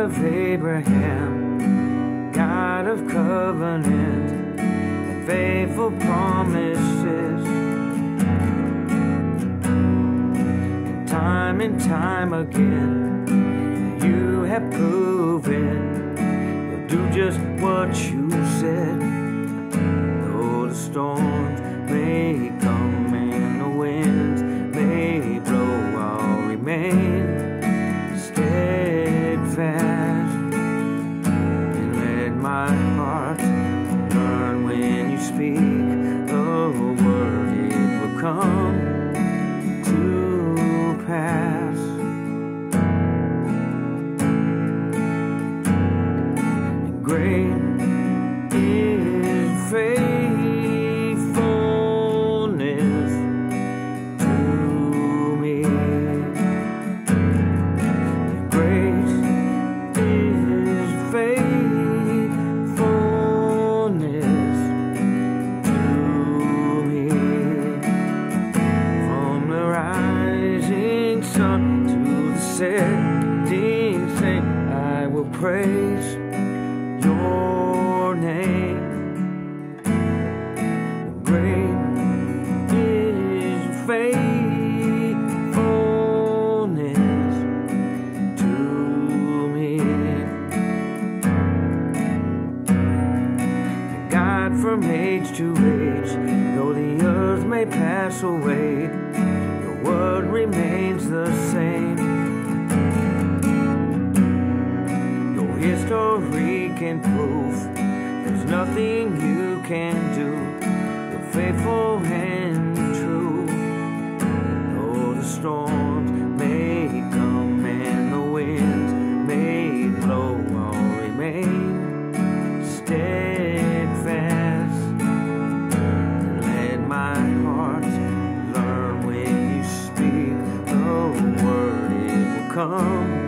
of Abraham, God of covenant and faithful promises. And time again, you have proven you'll do just what you said. Though the storms may come and the winds may blow, I'll remain steadfast and let my heart learn when you speak the word, it will come to pass. And great is faithfulness to me. And great is faithfulness to me. From the rising sun to the setting sun, I will praise your name. Great is faithfulness to me. God, from age to age, though the earth may pass away, your word remains the same. Your history can prove there's nothing you can do. You're faithful and true. Though the storms may come and the winds may blow, I'll remain steadfast and let my heart learn when you speak the word, it will come